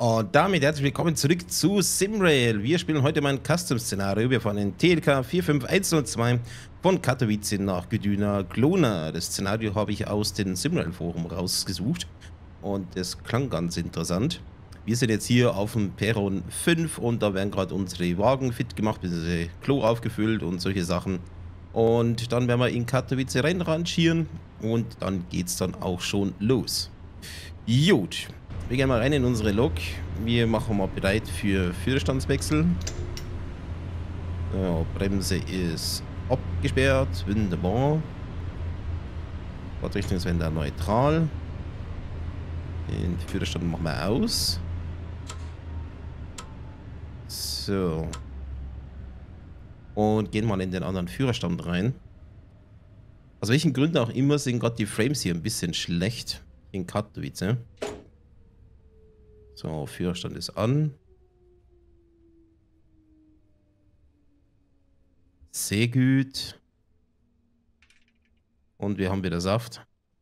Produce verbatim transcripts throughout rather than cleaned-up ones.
Und damit herzlich willkommen zurück zu Simrail. Wir spielen heute mal ein Custom-Szenario. Wir fahren in T L K vier fünf eins null zwei von Katowice nach Gdynia Glona. Das Szenario habe ich aus dem Simrail-Forum rausgesucht und das klang ganz interessant. Wir sind jetzt hier auf dem Perron fünf und da werden gerade unsere Wagen fit gemacht, bzw. Klo aufgefüllt und solche Sachen. Und dann werden wir in Katowice reinrangieren und dann geht es dann auch schon los. Gut. Wir gehen mal rein in unsere Lok. Wir machen mal bereit für Führerstandswechsel. Ja, Bremse ist abgesperrt. Wunderbar. Fahrtrichtungswender neutral. Den Führerstand machen wir aus. So. Und gehen mal in den anderen Führerstand rein. Aus welchen Gründen auch immer sind gerade die Frames hier ein bisschen schlecht in Katowice. So, Führerstand ist an. Sehr gut. Und wir haben wieder Saft.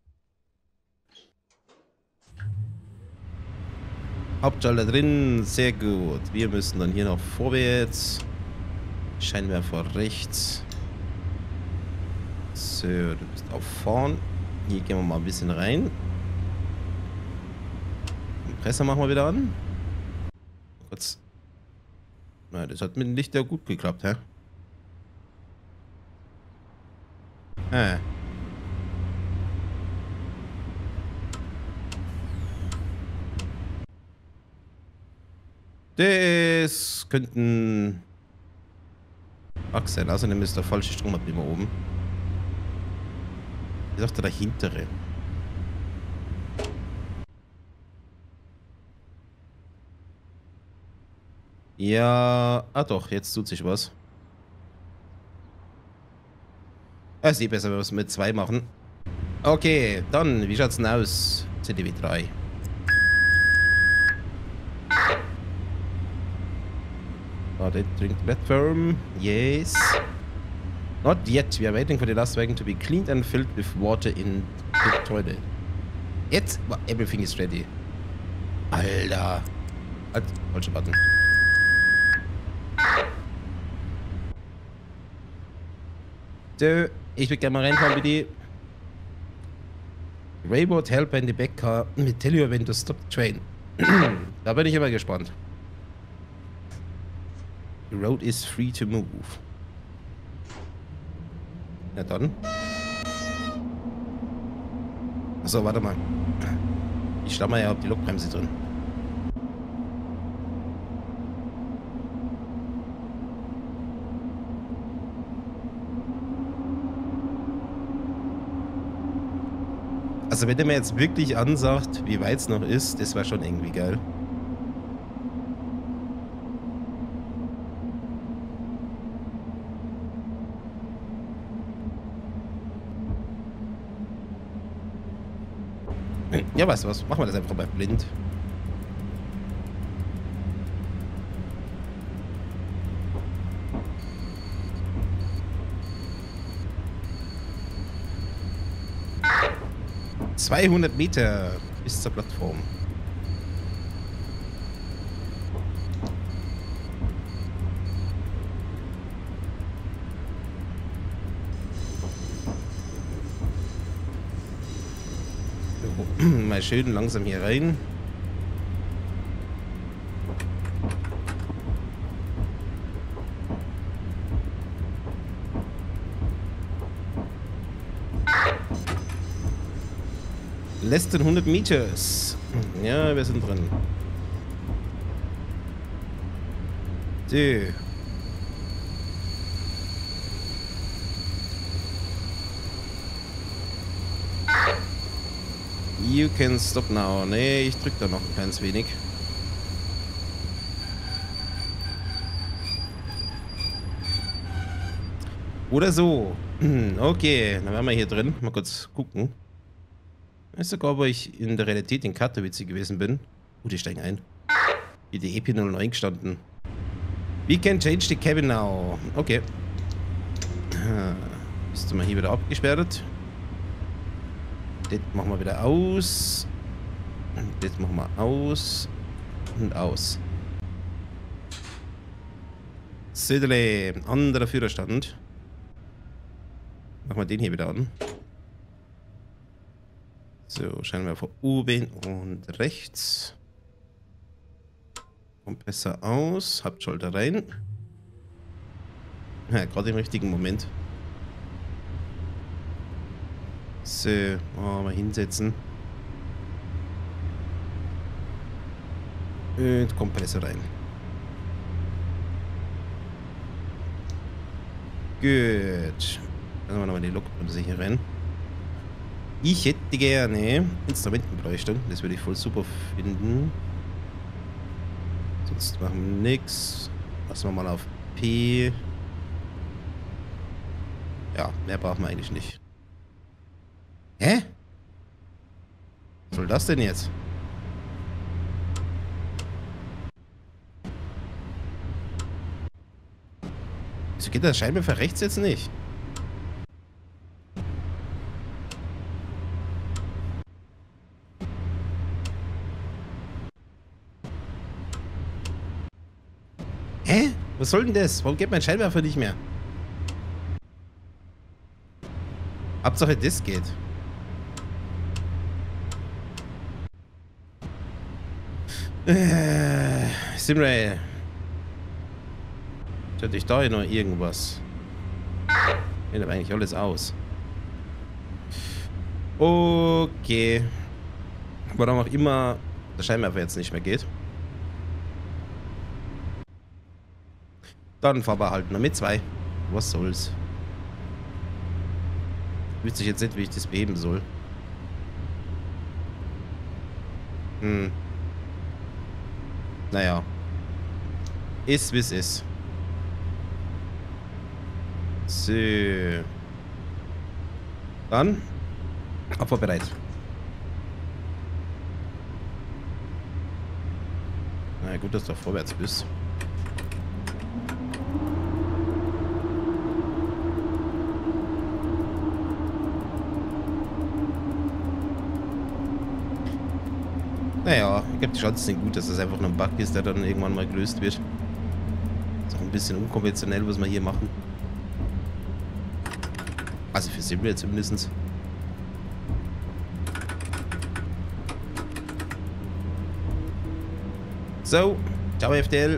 Hauptschalter drin, sehr gut. Wir müssen dann hier noch vorwärts. Scheinwerfer rechts. So, du bist auf vorn. Hier gehen wir mal ein bisschen rein. Kompressor machen wir wieder an. Kurz. Na, das hat mit dem Licht ja gut geklappt, hä? Ah. Das könnten Bugs sein. Außerdem ist der falsche Stromabnehmer oben. Ich dachte der hintere. Ja, ah doch, jetzt tut sich was. Ah, ist eh besser, wenn wir es mit zwei machen. Okay, dann, wie schaut's denn aus? C D W drei. Warte, drink platform. Yes. Not yet. We are waiting for the last wagon to be cleaned and filled with water in the toilet. Jetzt, everything is ready. Alter. Halt, falscher Button. So, ich würde gerne mal reinfahren, bitte. Railroad helper in the back car will tell you when to stop the train. Da bin ich immer gespannt. The road is free to move. Na dann. Achso, warte mal. Ich stamme ja auf die Lokbremse drin. Also wenn der mir jetzt wirklich ansagt, wie weit es noch ist, das war schon irgendwie geil. Ja, weißt du was? Machen wir das einfach mal blind. zweihundert Meter bis zur Plattform. So, mal schön langsam hier rein. Less than hundert Meters. Ja, wir sind drin. So. You can stop now. Nee, ich drück da noch ein kleines wenig. Oder so. Okay, dann werden wir hier drin. Mal kurz gucken. Ich weiß sogar, ob ich in der Realität in Katowice gewesen bin. Oh, die steigen ein. Wie die E P null neun gestanden. We can change the cabin now. Okay. Ist mal hier wieder abgesperrt. Das machen wir wieder aus. Das machen wir aus. Und aus. Södele, anderer Führerstand. Machen wir den hier wieder an. So, Scheinwerfer oben und rechts. Kompressor aus, Hauptschalter rein. Ja, gerade im richtigen Moment. So, mal hinsetzen. Und Kompressor rein. Gut. Dann haben wir nochmal die Lokbremse hier rein. Ich hätte gerne Instrumentenbeleuchtung. Das würde ich voll super finden. Sonst machen wir nichts. Lassen wir mal auf P. Ja, mehr brauchen wir eigentlich nicht. Hä? Was soll das denn jetzt? Wieso geht das Scheinwerfer rechts jetzt nicht? Hä? Was soll denn das? Warum geht mein Scheinwerfer nicht mehr? Hauptsache das geht. Äh, Simrail. Hätte ich da noch irgendwas? Ich habe eigentlich alles aus. Okay. Warum auch immer der Scheinwerfer jetzt nicht mehr geht. Dann fahren wir halt nur mit zwei. Was soll's? Wüsste ich jetzt nicht, wie ich das beheben soll. Hm. Naja. Ist, wie es ist. So. Dann. Abfahrt bereit. Na gut, dass du vorwärts bist. Naja, ich glaube, die Chancen sind gut, dass das einfach nur ein Bug ist, der dann irgendwann mal gelöst wird. Ist auch ein bisschen unkonventionell, was wir hier machen. Also für Simrail zumindest. So, ciao F D L.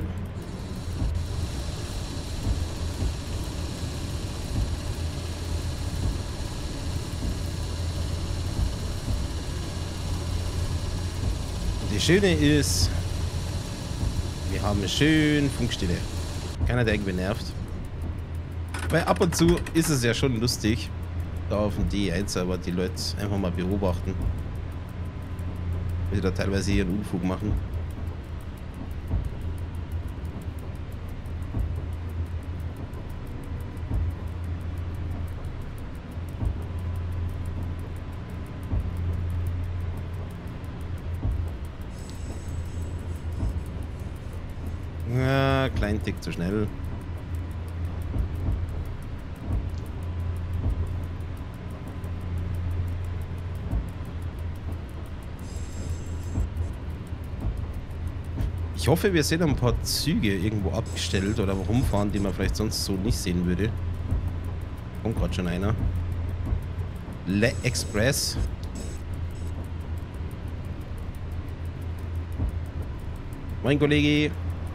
Das Schöne ist, wir haben schön Funkstille. Keiner, der irgendwie nervt. Weil ab und zu ist es ja schon lustig, da auf dem D eins aber die Leute einfach mal beobachten. Wie sie da teilweise ihren Unfug machen. Ja, kleinen Tick zu schnell. Ich hoffe, wir sehen ein paar Züge irgendwo abgestellt oder rumfahren, die man vielleicht sonst so nicht sehen würde. Kommt gerade schon einer. Le Express. Mein Kollege.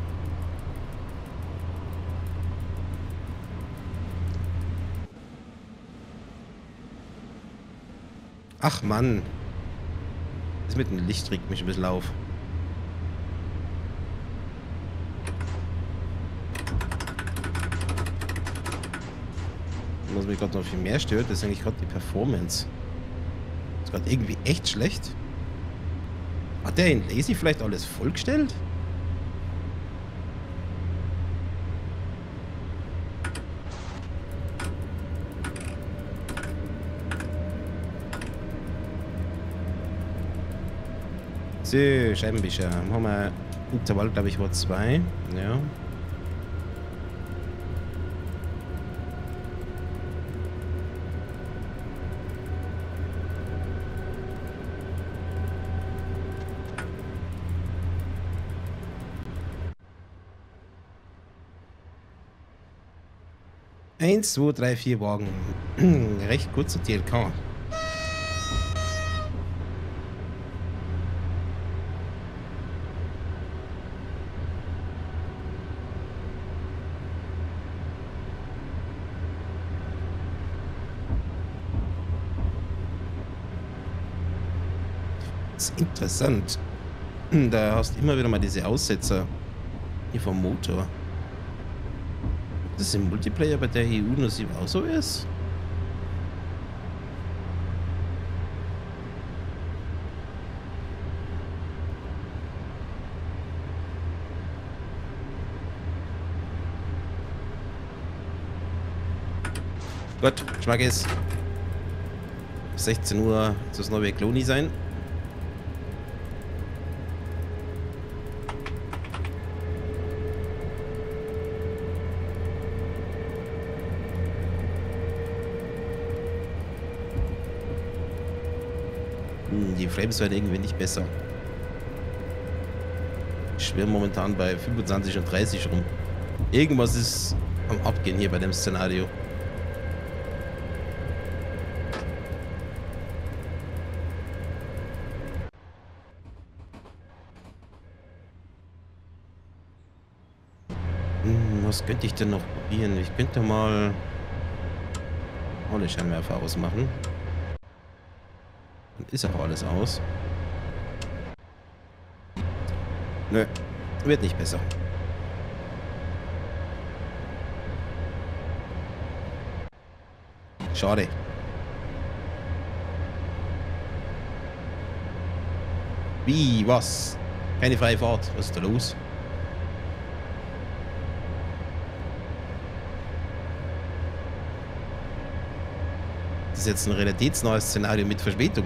Ach Mann. Das mit dem Licht regt mich ein bisschen auf. Was mich gerade noch viel mehr stört, ist eigentlich gerade die Performance. Ist gerade irgendwie echt schlecht. Hat der in Lazy vielleicht alles vollgestellt? So, Scheibenwischer. Haben wir Intervall, glaube ich, war zwei. Ja. Eins, zwei, drei, vier Wagen. Recht kurzer T L K. Das ist interessant. Da hast du immer wieder mal diese Aussetzer hier vom Motor. Ob das im Multiplayer bei der E U nur sieben auch so ist? Gut, Schmack ist. sechzehn Uhr soll das neue Kloni sein. Die Frames werden irgendwie nicht besser. Ich schwirre momentan bei fünfundzwanzig und dreißig rum. Irgendwas ist am Abgehen hier bei dem Szenario. Hm, was könnte ich denn noch probieren? Ich könnte mal alle Scheinwerfer ausmachen. Dann ist auch alles aus. Nö, wird nicht besser. Schade. Wie, was? Keine freie Fahrt. Was ist da los? Das ist jetzt ein realitätsnahes Szenario mit Verspätung.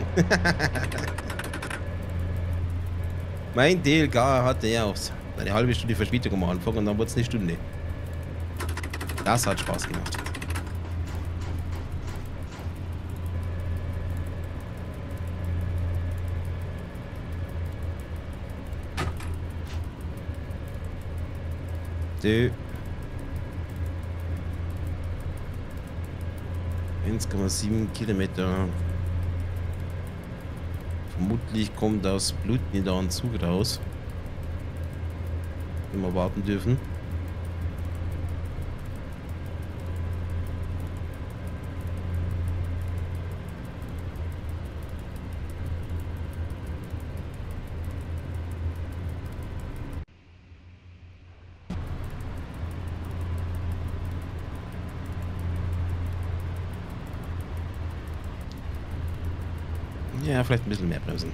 Mein D L K hatte ja auch eine halbe Stunde Verspätung am Anfang und dann wurde es eine Stunde. Das hat Spaß gemacht. So. eins Komma sieben Kilometer. Vermutlich kommt aus Blut nicht da ein Zug raus. Den wir warten dürfen. Ja, vielleicht ein bisschen mehr bremsen.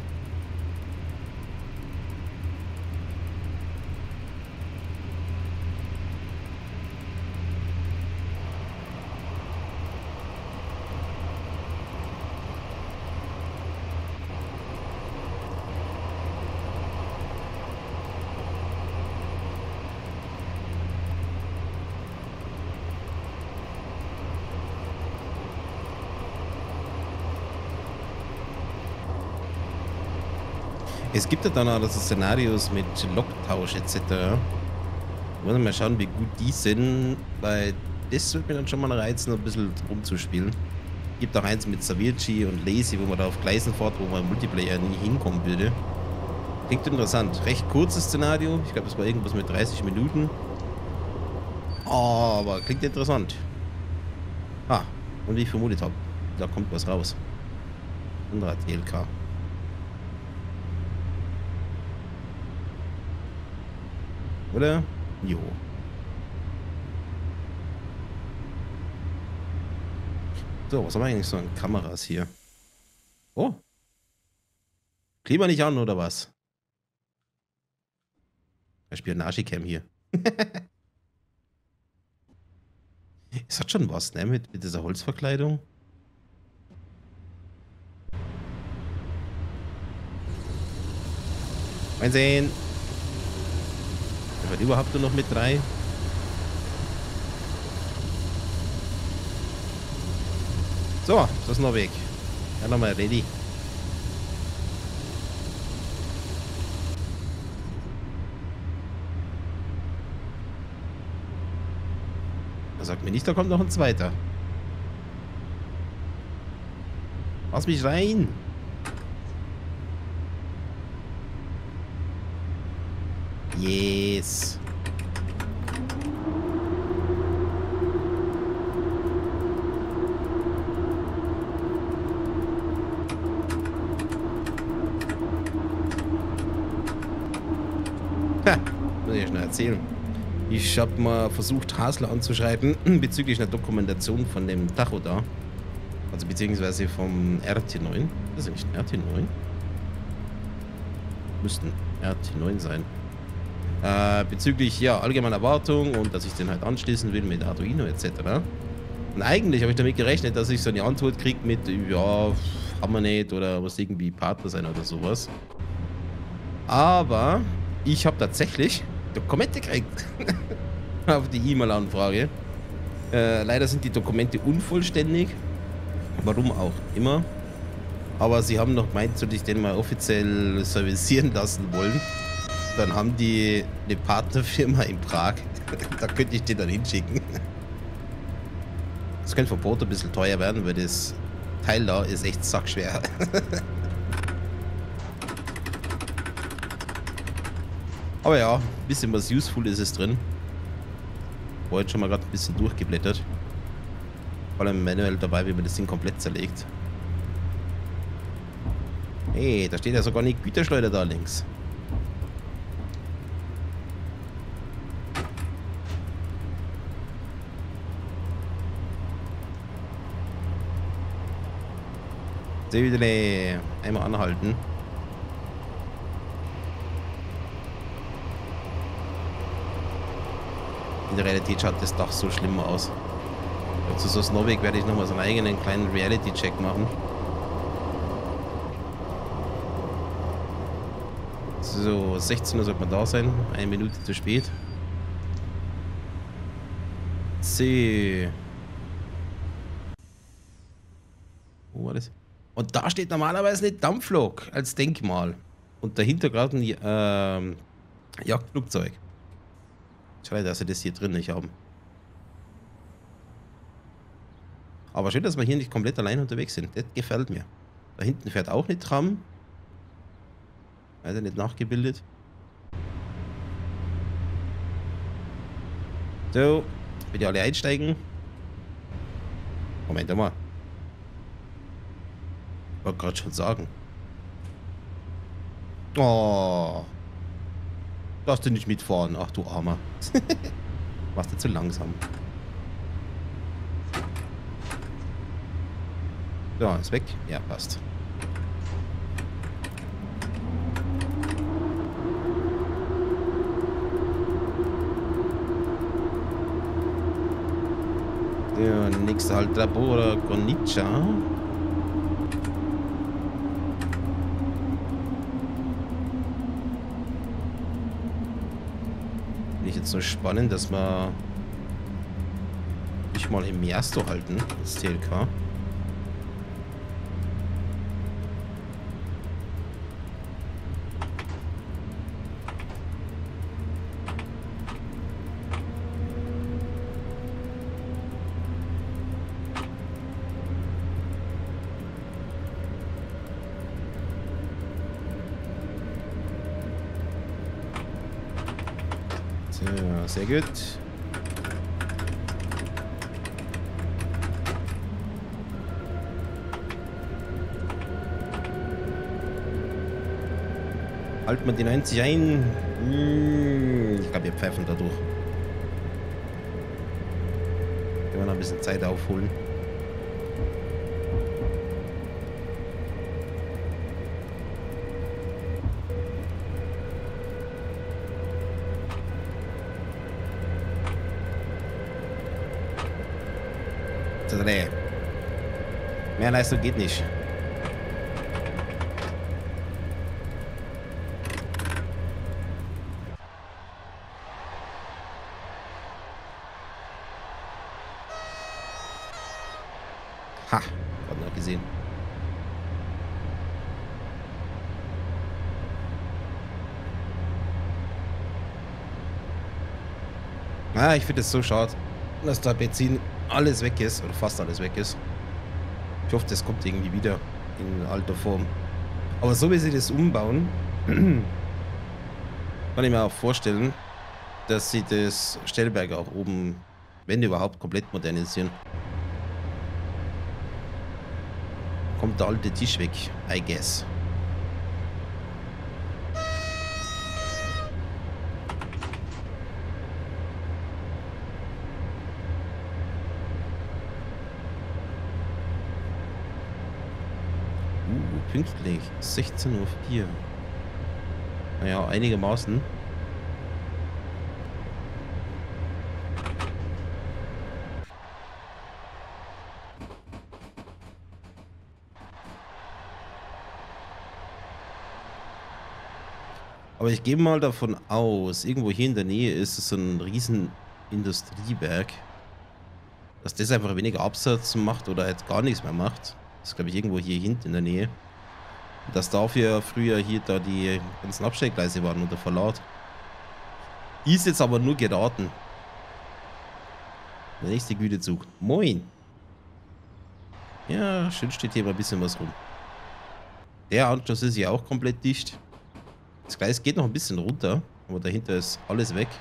Es gibt ja dann auch so Szenarios mit Loktausch et cetera. Wollen wir mal schauen, wie gut die sind, weil das wird mir dann schon mal reizen, ein bisschen rumzuspielen. Gibt auch eins mit Savirci und Lazy, wo man da auf Gleisen fährt, wo man im Multiplayer nie hinkommen würde. Klingt interessant. Recht kurzes Szenario. Ich glaube, das war irgendwas mit dreißig Minuten. Aber klingt interessant. Ah, und wie ich vermutet habe, da kommt was raus. Anderer T L K. Oder? Jo. So, was haben wir eigentlich so an Kameras hier? Oh. Klima nicht an, oder was? Spionagecam hier. Es hat schon was, ne? Mit, mit dieser Holzverkleidung. Einsehen. Wird überhaupt nur noch mit drei. So, das ist noch weg. Ja, nochmal ready. Sag mir nicht, da kommt noch ein zweiter. Lass mich rein. Yes. Ha, muss ich ja schnell erzählen. Ich habe mal versucht, Hasler anzuschreiben bezüglich einer Dokumentation von dem Tacho da. Also beziehungsweise vom R T neun. Das ist nicht R T neun. Müssten R T neun sein. Äh, bezüglich ja allgemeiner Erwartung und dass ich den halt anschließen will mit Arduino et cetera. Und eigentlich habe ich damit gerechnet, dass ich so eine Antwort kriege mit ja, haben wir nicht oder was irgendwie Partner sein oder sowas. Aber ich habe tatsächlich Dokumente gekriegt auf die E-Mail-Anfrage. Äh, leider sind die Dokumente unvollständig. Warum auch immer. Aber sie haben noch gemeint, soll ich den mal offiziell servicieren lassen wollen. Dann haben die eine Partnerfirma in Prag. Da könnte ich den dann hinschicken. Das könnte vom Boot ein bisschen teuer werden, weil das Teil da ist echt sackschwer. Aber ja, ein bisschen was useful ist es drin. War jetzt schon mal gerade ein bisschen durchgeblättert. Vor allem manuell dabei, wie man das Ding komplett zerlegt. Hey, da steht ja sogar eine Güterschleuder da links. Sehe wieder eine... Einmal anhalten. In der Realität schaut das Dach so schlimm aus. Zu so Snowweg werde ich nochmal so einen eigenen kleinen Reality-Check machen. So, sechzehn Uhr sollte man da sein. Eine Minute zu spät. C. Wo war das? Und da steht normalerweise eine Dampflok als Denkmal. Und dahinter gerade ein ähm, Jagdflugzeug. Schade, dass sie das hier drin nicht haben. Aber schön, dass wir hier nicht komplett allein unterwegs sind. Das gefällt mir. Da hinten fährt auch eine Tram. Also nicht nachgebildet. So, bitte alle einsteigen. Moment mal. Ich wollte gerade schon sagen. Oh. Darfst du nicht mitfahren? Ach du Armer. Warst du zu langsam. So, ist weg. Ja, passt. Der nächste halt Labora Gonica. Finde ich jetzt so spannend, dass wir nicht mal im Miasto halten, das T L K. Ja, sehr gut. Halten wir die neunzig ein. Ich glaube, wir pfeifen da durch. Können wir noch ein bisschen Zeit aufholen. Mehr Leistung geht nicht. Ha, hab noch gesehen. Ah, ich finde es so schade. dass da Benzin alles weg ist, oder fast alles weg ist. Ich hoffe, das kommt irgendwie wieder in alter Form. Aber so wie sie das umbauen, kann ich mir auch vorstellen, dass sie das Stellwerk auch oben, wenn überhaupt, komplett modernisieren. Kommt der alte Tisch weg, I guess. Uh, pünktlich. sechzehn Uhr vier. Naja, einigermaßen. Aber ich gehe mal davon aus, irgendwo hier in der Nähe ist es so ein riesen Industriewerk, dass das einfach weniger Absatz macht oder jetzt gar nichts mehr macht. Das ist, glaube ich, irgendwo hier hinten in der Nähe. Und dass dafür früher hier da die ganzen Abstellgleise waren unter Verlaut. Die ist jetzt aber nur geraten. Der nächste Gütezug. Moin. Ja, schön steht hier mal ein bisschen was rum. Der Anschluss ist ja auch komplett dicht. Das Gleis geht noch ein bisschen runter, aber dahinter ist alles weg.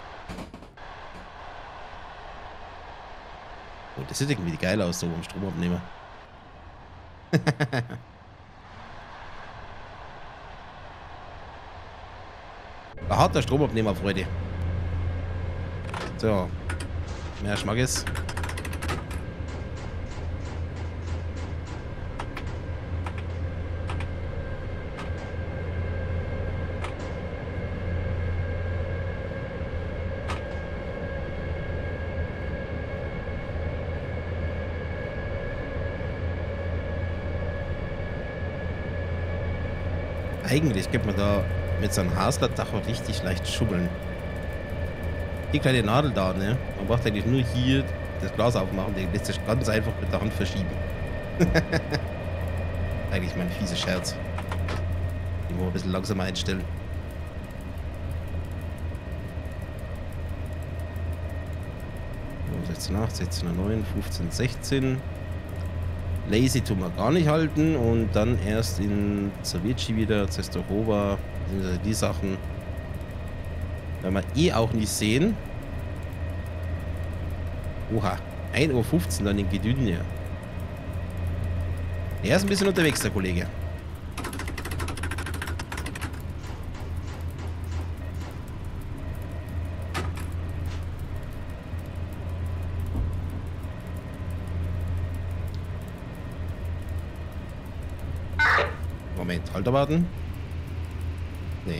Oh, das sieht irgendwie geil aus, so am Stromabnehmer. Ein harter Stromabnehmer, Freunde. So. Mehr Schmackes. Eigentlich könnte man da mit so einem Hasler-Dach auch richtig leicht schubbeln. Die kleine Nadel da, ne? Man braucht eigentlich nur hier das Glas aufmachen, den lässt sich ganz einfach mit der Hand verschieben. Eigentlich mein fieser Scherz. Die muss man ein bisschen langsamer einstellen. sechzehn Komma acht, sechzehn Komma neun, fünfzehn, sechzehn. Lazy tun wir gar nicht halten und dann erst in Zawici wieder, Zestochowa, die Sachen werden wir eh auch nicht sehen. Oha, ein Uhr fünfzehn dann in Gdynia. Er ist ein bisschen unterwegs, der Kollege. Moment, Halter warten. Nee.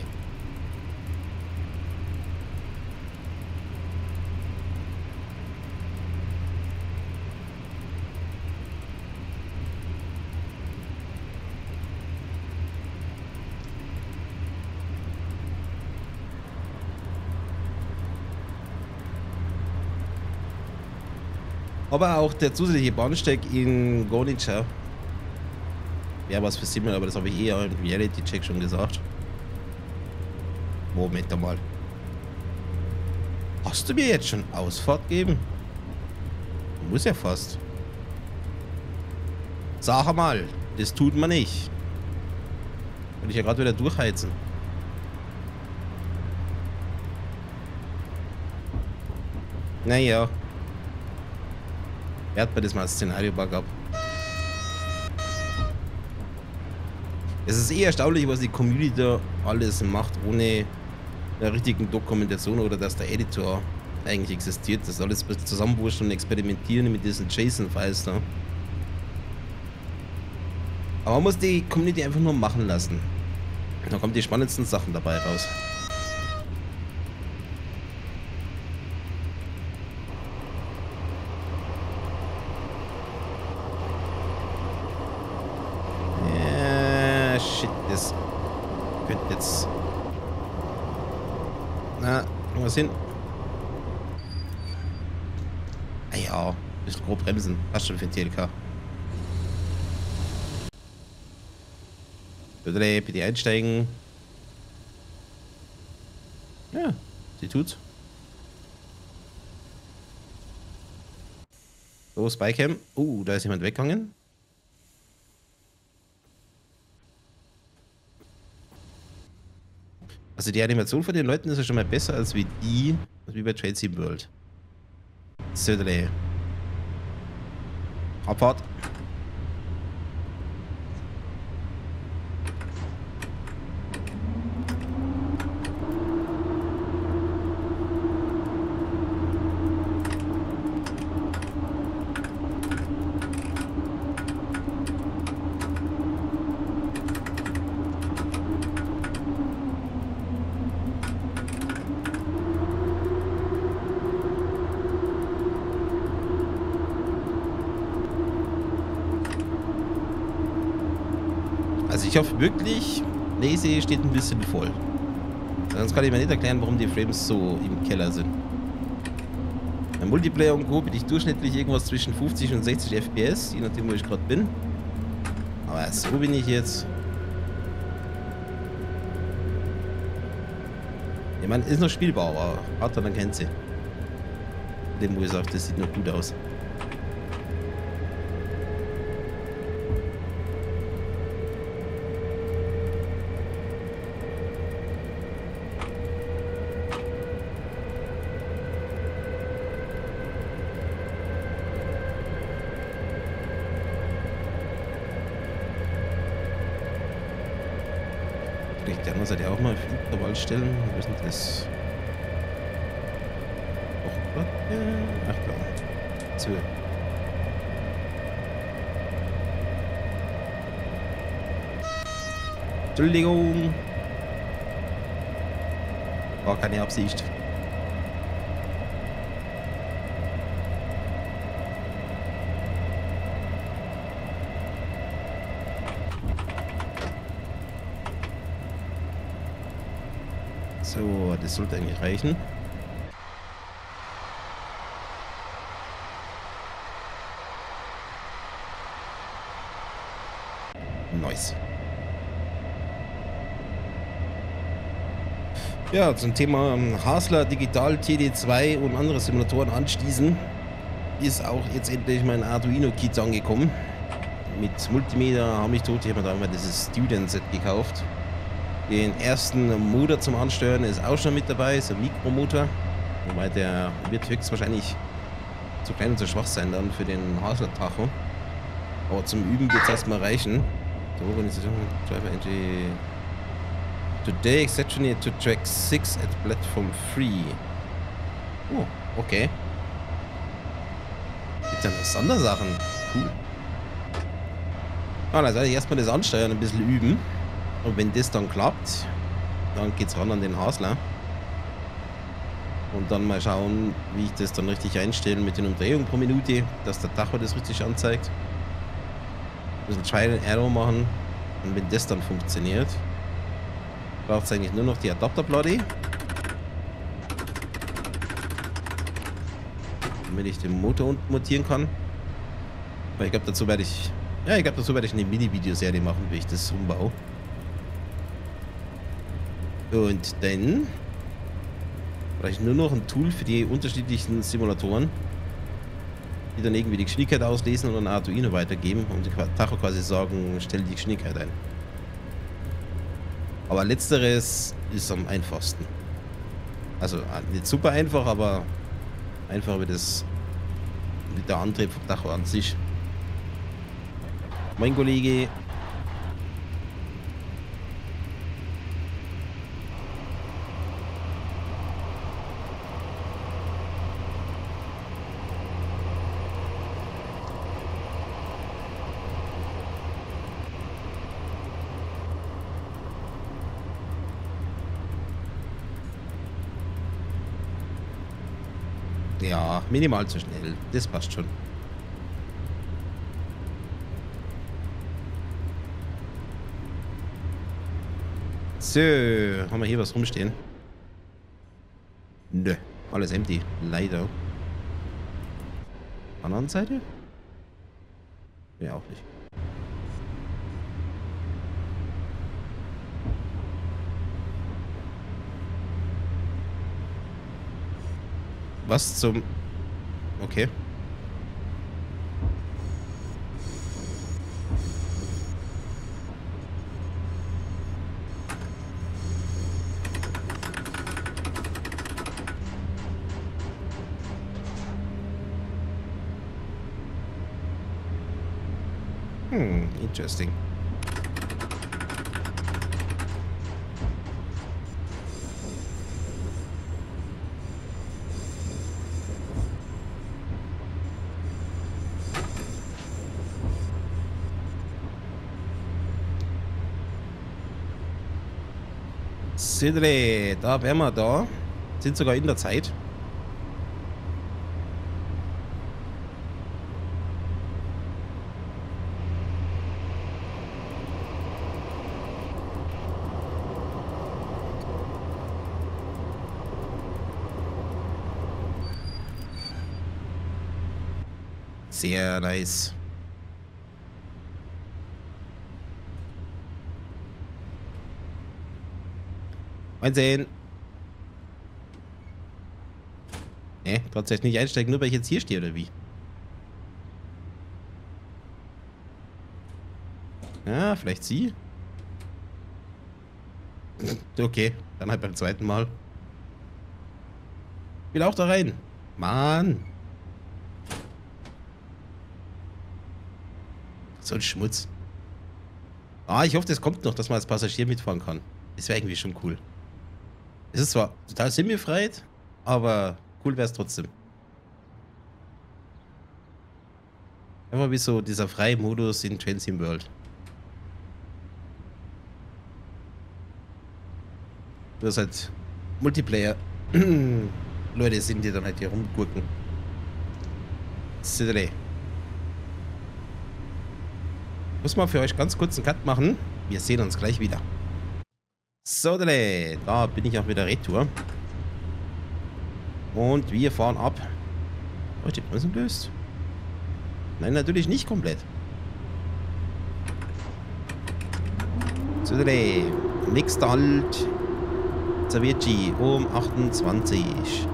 Aber auch der zusätzliche Bahnsteig in Gornica wäre was für Simmel, aber das habe ich eher im Reality-Check schon gesagt. Moment mal. Hast du mir jetzt schon Ausfahrt geben? Muss ja fast. Sag mal, das tut man nicht. Will ich ja gerade wieder durchheizen. Naja. Wert mir das mal als Szenario-Bug ab. Es ist eh erstaunlich, was die Community da alles macht, ohne eine richtigen Dokumentation oder dass der Editor eigentlich existiert. Das ist alles ein bisschen zusammenwurschen und experimentieren mit diesen JSON-Files da. Aber man muss die Community einfach nur machen lassen. Da kommen die spannendsten Sachen dabei raus. Das könnte jetzt... Na, irgendwas hin. Ah ja, ein bisschen grob bremsen. Passt schon für den T L K. Bitte, bitte einsteigen. Ja, sie tut's. So, Spycam. Uh, da ist jemand weggegangen. Also die Animation von den Leuten ist ja schon mal besser als wie die, als wie bei Trade Sim World. Söderle. Abfahrt. Also ich hoffe wirklich, Lazy steht ein bisschen voll. Sonst kann ich mir nicht erklären, warum die Frames so im Keller sind. Im Multiplayer und Co. bin ich durchschnittlich irgendwas zwischen fünfzig und sechzig F P S, je nachdem wo ich gerade bin. Aber so bin ich jetzt. Ich meine, ist noch spielbar, aber hat dann kennt sie. Dem, wo ich sage, das sieht noch gut aus. Der andere Seite auch mal Flugkrawall stellen. Wo ist denn das? Oh Gott. Ach da. So. Entschuldigung. War keine Absicht. So, das sollte eigentlich reichen. Nice. Ja, zum Thema Hasler Digital T D zwei und andere Simulatoren anschließen, ist auch jetzt endlich mein Arduino-Kit angekommen. Mit Multimeter habe ich tot, ich habe mir da mal dieses Student-Set gekauft. Den ersten Motor zum Ansteuern ist auch schon mit dabei, ist ein Mikromotor. Wobei der wird höchstwahrscheinlich zu klein und zu schwach sein dann für den Hasler-Tacho. Aber zum Üben wird es erstmal reichen. Die Organisation Driver Entry. Today exceptionally to track six at platform three. Oh, okay. Gibt ja noch Sondersachen. Cool. Ah, dann soll ich erstmal das Ansteuern ein bisschen üben. Und wenn das dann klappt, dann geht's ran an den Hasler. Und dann mal schauen, wie ich das dann richtig einstelle mit den Umdrehungen pro Minute, dass der Tacho das richtig anzeigt. Ein bisschen Trial and Error machen. Und wenn das dann funktioniert, braucht es eigentlich nur noch die Adapterplatte. Damit ich den Motor unten montieren kann. Weil ich glaube, dazu werde ich. Ja, ich glaube, dazu werde ich eine Mini-Videoserie machen, wie ich das umbaue. Und dann brauche ich nur noch ein Tool für die unterschiedlichen Simulatoren, die dann irgendwie die Geschwindigkeit auslesen und an Arduino weitergeben und die Tacho quasi sagen, stell die Geschwindigkeit ein. Aber letzteres ist am einfachsten. Also nicht super einfach, aber einfacher wie das mit der Antrieb vom Tacho an sich. Mein Kollege. Ja, minimal zu schnell. Das passt schon. So, haben wir hier was rumstehen? Nö, alles empty. Leider. Anderen Seite? Ja, auch nicht. Was zum... Okay. Hm, interesting. Sidre, da wären wir da. Sind sogar in der Zeit. Sehr nice. Einsehen. Ne, tatsächlich nicht einsteigen, nur weil ich jetzt hier stehe, oder wie? Ja, vielleicht sie. Okay, dann halt beim zweiten Mal. Will auch da rein. Mann. So ein Schmutz. Ah, ich hoffe, das kommt noch, dass man als Passagier mitfahren kann. Das wäre irgendwie schon cool. Es ist zwar total sinnbefreit, aber cool wäre es trotzdem. Einfach wie so dieser freie Modus in Train Sim World. Du hast halt Multiplayer. Leute sind, die dann halt hier rumgurken. Sidre. Muss mal für euch ganz kurz einen Cut machen. Wir sehen uns gleich wieder. So, da bin ich auch wieder retour. Und wir fahren ab. Oh, die Bremsen löst? Nein, natürlich nicht komplett. So, Mixed Alt Zavici um achtundzwanzig.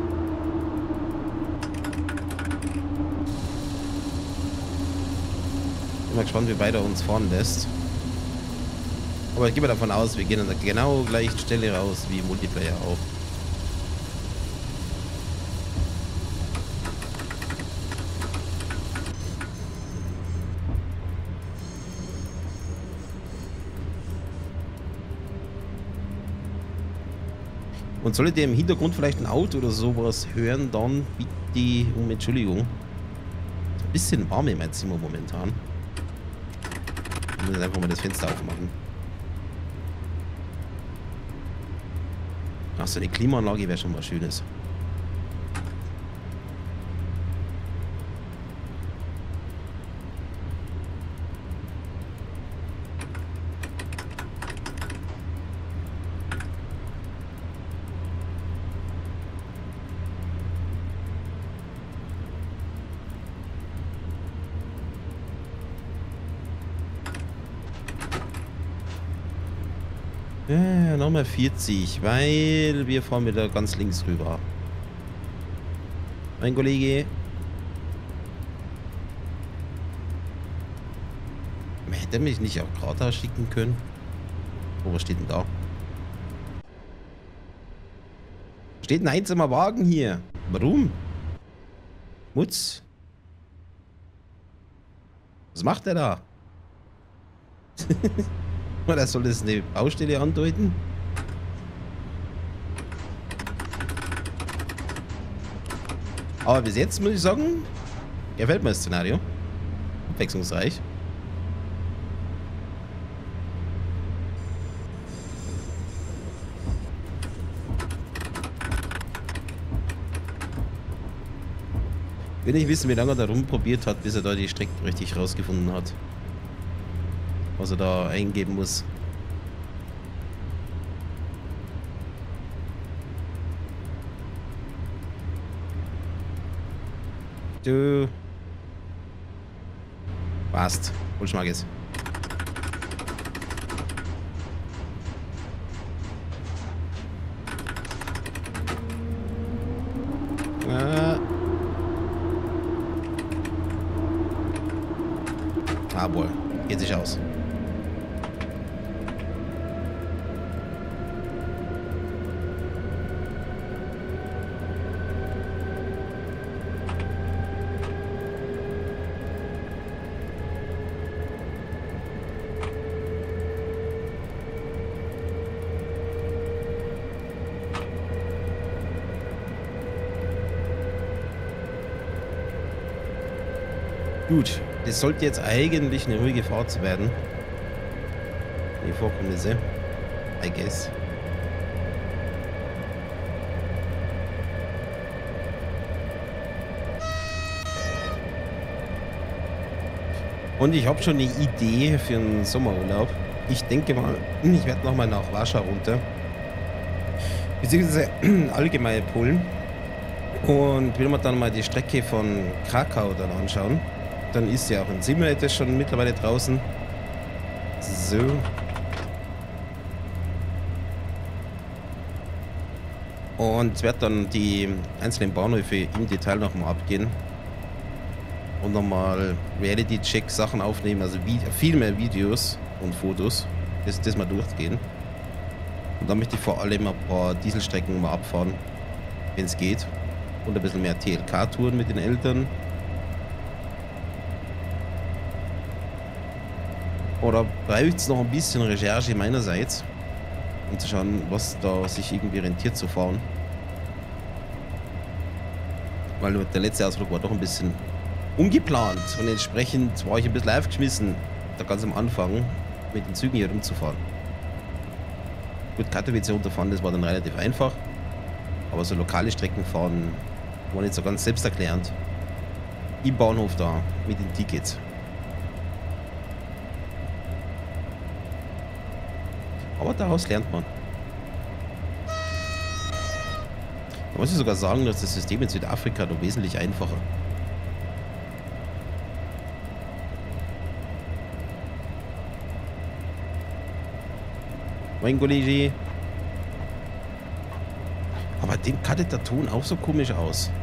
Bin mal gespannt, wie weit er uns fahren lässt. Aber ich gehe mal davon aus, wir gehen an der genau gleichen Stelle raus wie im Multiplayer auch. Und solltet ihr im Hintergrund vielleicht ein Auto oder sowas hören, dann bitte um Entschuldigung. Ist ein bisschen warm in meinem Zimmer momentan. Ich muss jetzt einfach mal das Fenster aufmachen. Ach, so eine Klimaanlage wäre schon was Schönes. Ja, nochmal vierzig, weil wir fahren wieder ganz links rüber. Mein Kollege. Hätte mich nicht auch gerade schicken können. Oh, was steht denn da? Steht ein einsamer Wagen hier. Warum? Mutz. Was macht der da? Oder soll das eine Baustelle andeuten? Aber bis jetzt muss ich sagen, gefällt mir das Szenario. Abwechslungsreich. Will nicht wissen, wie lange er da rumprobiert hat, bis er da die Strecken richtig rausgefunden hat. Was er da eingeben muss. Du. Passt. Hol Schmackes. Ah. Ah, wohl. Geht sich aus. Gut, das sollte jetzt eigentlich eine ruhige Fahrt werden. Die Vorkommnisse. I guess. Und ich habe schon eine Idee für einen Sommerurlaub. Ich denke mal, ich werde nochmal nach Warschau runter. Beziehungsweise allgemein Polen. Und will mir dann mal die Strecke von Krakau dann anschauen. Dann ist ja auch ein Simulator schon mittlerweile draußen. So. Und werde dann die einzelnen Bahnhöfe im Detail nochmal abgehen. Und nochmal Reality-Check-Sachen aufnehmen, also viel mehr Videos und Fotos, das, das mal durchgehen. Und dann möchte ich vor allem ein paar Dieselstrecken mal abfahren, wenn es geht. Und ein bisschen mehr T L K-Touren mit den Eltern. Oder braucht es noch ein bisschen Recherche meinerseits, um zu schauen, was da sich irgendwie rentiert zu fahren. Weil der letzte Ausflug war doch ein bisschen ungeplant und entsprechend war ich ein bisschen aufgeschmissen, da ganz am Anfang mit den Zügen hier rumzufahren. Gut, Katowice runterfahren, das war dann relativ einfach, aber so lokale Strecken fahren war nicht so ganz selbsterklärend. Im Bahnhof da mit den Tickets. Aber daraus lernt man. Da muss ich sogar sagen, dass das System in Südafrika doch wesentlich einfacher. Mein Kollege. Aber dem cuttet der Ton auch so komisch aus.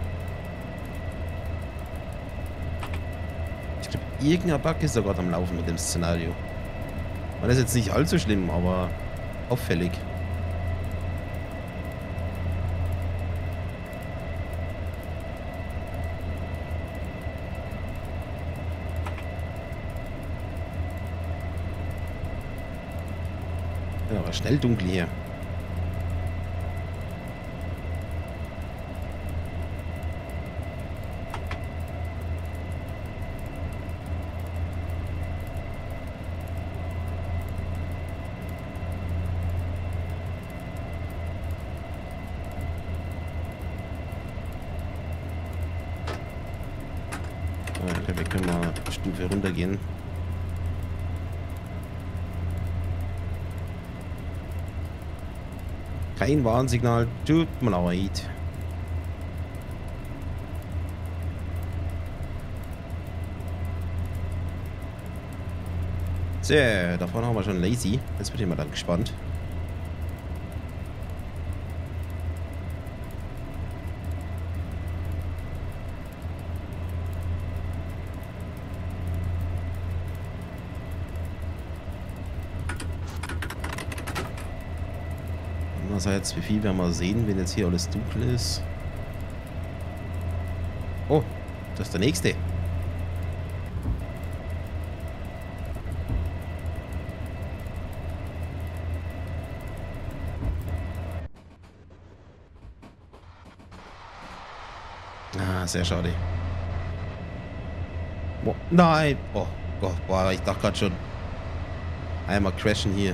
Ich glaube, irgendein Bug ist da gerade am Laufen mit dem Szenario. Das ist jetzt nicht allzu schlimm, aber auffällig. Ja, aber schnell dunkel hier. Ich glaube, wir können mal eine Stufe runtergehen. Kein Warnsignal, tut mir leid. So, da vorne haben wir schon Lazy. Jetzt bin ich mal dann gespannt. Andererseits, wie viel werden wir sehen, wenn jetzt hier alles dunkel ist? Oh, das ist der nächste. Ah, sehr schade. Oh, nein! Oh Gott, boah, ich dachte gerade schon. Einmal crashen hier.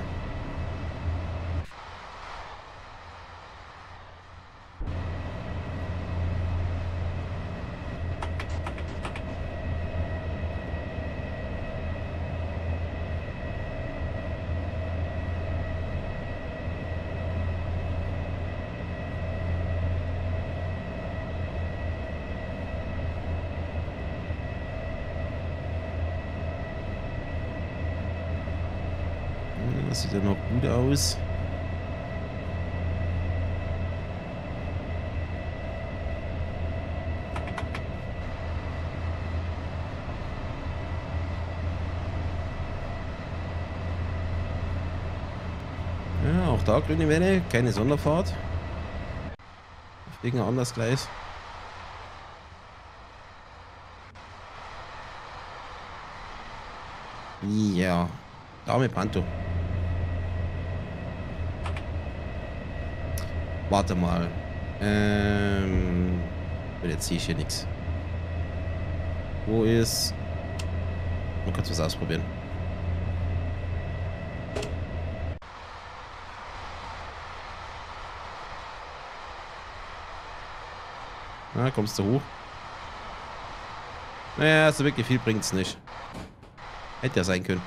Das sieht ja noch gut aus. Ja, auch da grüne Welle, keine Sonderfahrt. Wegen anders Gleis. Ja, Dame Panto. Warte mal. Ähm. Jetzt sehe ich hier nichts. Wo ist... Man kann was ausprobieren. Na, kommst du hoch? Naja, so wirklich viel bringt's nicht. Hätte ja sein können.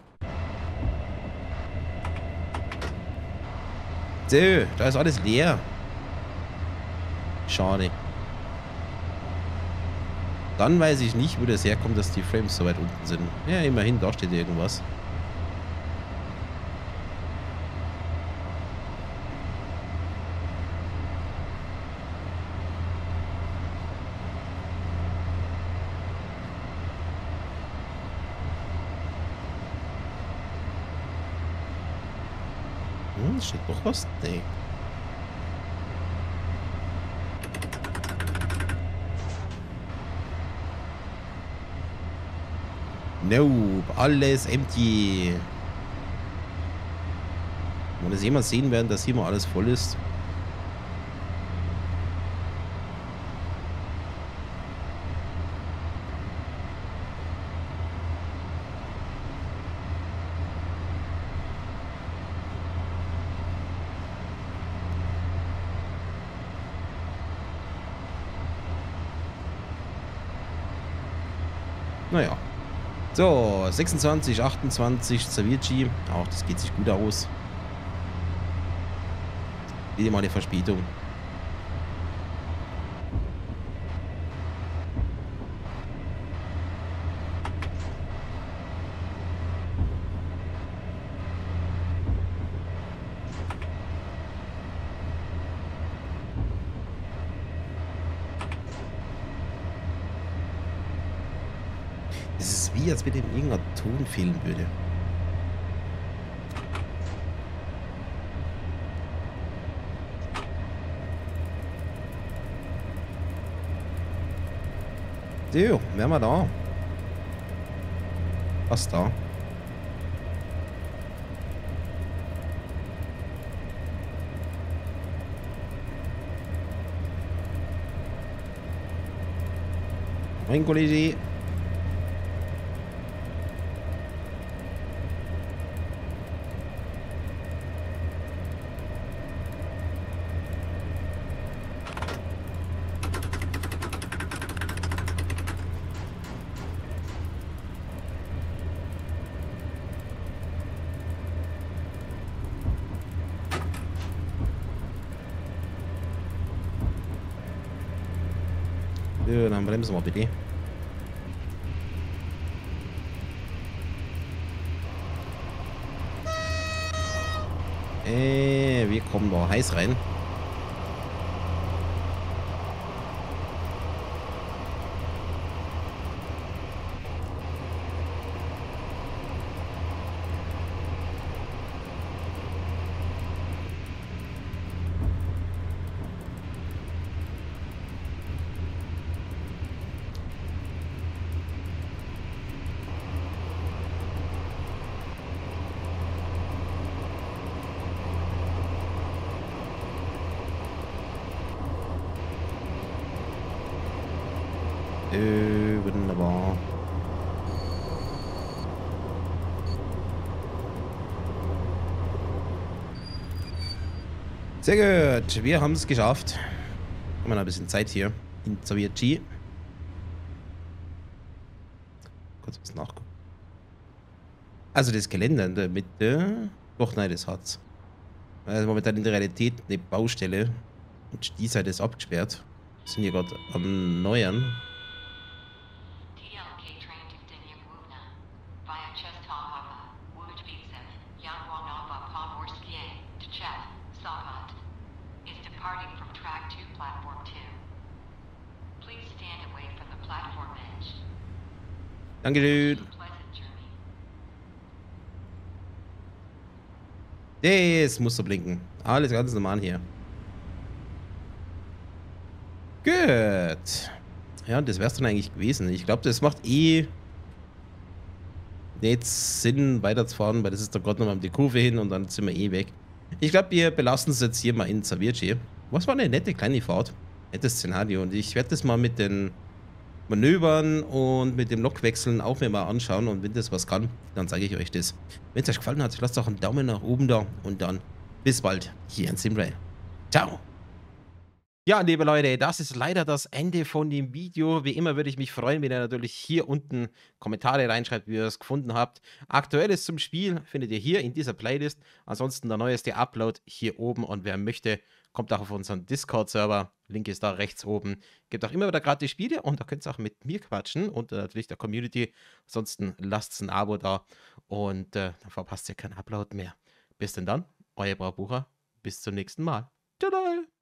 So, da ist alles leer. Schade. Dann weiß ich nicht, wo das herkommt, dass die Frames so weit unten sind. Ja, immerhin, da steht irgendwas. Hm, steht doch was? Nee. Nope, alles empty. Wenn das jemand sehen werden, dass hier mal alles voll ist. Naja. So, sechsundzwanzig, achtundzwanzig, Savierci. Auch das geht sich gut aus. Wieder mal eine Verspätung. Es ist wie, als wenn ihm irgendein Ton fehlen würde. So, wären wir da. Was da? Mein Kollege. Ja, dann bremsen wir bitte. Äh, wir kommen da heiß rein. Äh, wunderbar. Sehr gut, wir haben es geschafft. Haben wir noch ein bisschen Zeit hier in Savierci. Kurz was nachgucken. Also das Gelände in der Mitte. Doch, nein, das hat's. Also momentan in der Realität eine Baustelle. Und die Seite ist abgesperrt. Wir sind hier gerade am Neuern. Dankeschön. Das muss so blinken. Alles ganz normal hier. Gut. Ja, das wär's dann eigentlich gewesen. Ich glaube, das macht eh jetzt Sinn, weiterzufahren, weil das ist da gerade nochmal um die Kurve hin und dann sind wir eh weg. Ich glaube, wir belassen es jetzt hier mal in Savierci. Was war eine nette kleine Fahrt. Nettes Szenario. Und ich werde das mal mit den Manövern und mit dem Lokwechseln auch mir mal anschauen. Und wenn das was kann, dann sage ich euch das. Wenn es euch gefallen hat, lasst doch einen Daumen nach oben da und dann bis bald hier in Simrail. Ciao! Ja, liebe Leute, das ist leider das Ende von dem Video. Wie immer würde ich mich freuen, wenn ihr natürlich hier unten Kommentare reinschreibt, wie ihr es gefunden habt. Aktuelles zum Spiel findet ihr hier in dieser Playlist. Ansonsten der neueste Upload hier oben. Und wer möchte, kommt auch auf unseren Discord-Server. Link ist da rechts oben. Gibt auch immer wieder gratis Spiele und da könnt ihr auch mit mir quatschen und äh, natürlich der Community. Ansonsten lasst ein Abo da und äh, dann verpasst ihr keinen Upload mehr. Bis denn dann, euer Braubucher. Bis zum nächsten Mal. Ciao!